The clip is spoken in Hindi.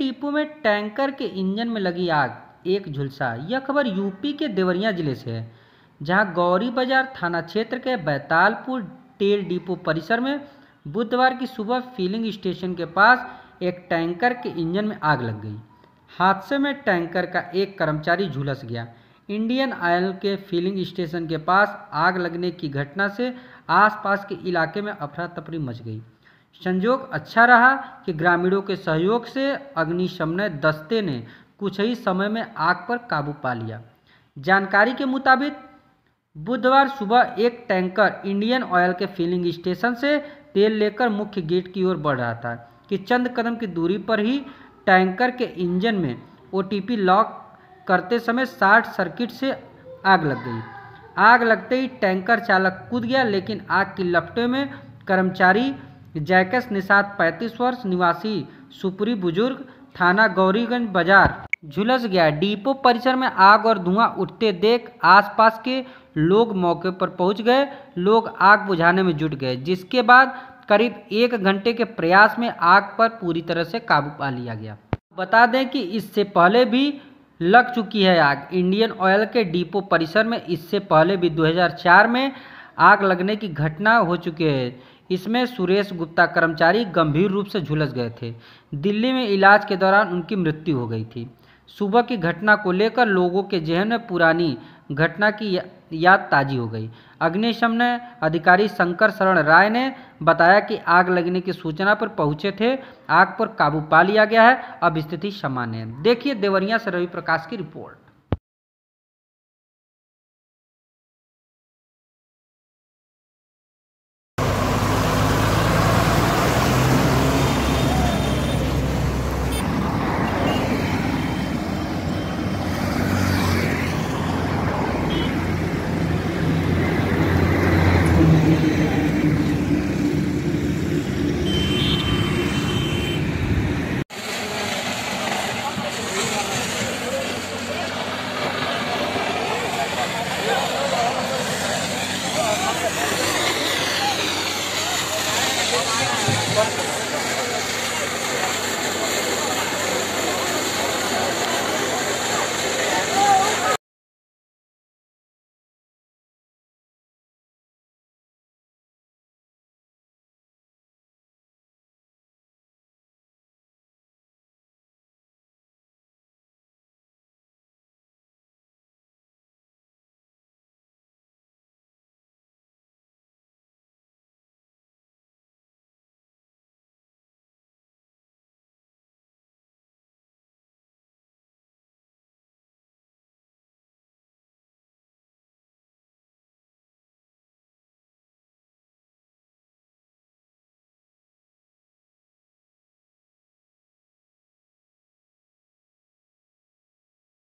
डिपो में टैंकर के इंजन में लगी आग, एक झुलसा। यह खबर यूपी के देवरिया जिले से है, जहां गौरी बाजार थाना क्षेत्र के बैतालपुर तेल डिपो परिसर में बुधवार की सुबह फिलिंग स्टेशन के पास एक टैंकर के इंजन में आग लग गई। हादसे में टैंकर का एक कर्मचारी झुलस गया। इंडियन ऑयल के फिलिंग स्टेशन के पास आग लगने की घटना से आसपास के इलाके में अफरा तफरी मच गई। संयोग अच्छा रहा कि ग्रामीणों के सहयोग से अग्निशमन दस्ते ने कुछ ही समय में आग पर काबू पा लिया। जानकारी के मुताबिक बुधवार सुबह एक टैंकर इंडियन ऑयल के फिलिंग स्टेशन से तेल लेकर मुख्य गेट की ओर बढ़ रहा था कि चंद कदम की दूरी पर ही टैंकर के इंजन में ओटीपी लॉक करते समय शॉर्ट सर्किट से आग लग गई। आग लगते ही टैंकर चालक कूद गया, लेकिन आग की लपटों में कर्मचारी जैकस निषाद 35 वर्ष निवासी सुपुरी बुजुर्ग थाना गौरीगंज बाजार झुलस गया। डिपो परिसर में आग और धुआं उठते देख आसपास के लोग मौके पर पहुंच गए। लोग आग बुझाने में जुट गए, जिसके बाद करीब 1 घंटे के प्रयास में आग पर पूरी तरह से काबू पा लिया गया। बता दें कि इससे पहले भी लग चुकी है आग इंडियन ऑयल के डिपो परिसर में। इससे पहले भी 2004 में आग लगने की घटना हो चुकी है। इसमें सुरेश गुप्ता कर्मचारी गंभीर रूप से झुलस गए थे। दिल्ली में इलाज के दौरान उनकी मृत्यु हो गई थी। सुबह की घटना को लेकर लोगों के जहन में पुरानी घटना की याद ताजी हो गई। अग्निशमन अधिकारी शंकर शरण राय ने बताया कि आग लगने की सूचना पर पहुंचे थे। आग पर काबू पा लिया गया है। अब स्थिति सामान्य है। देखिए देवरिया से रवि प्रकाश की रिपोर्ट।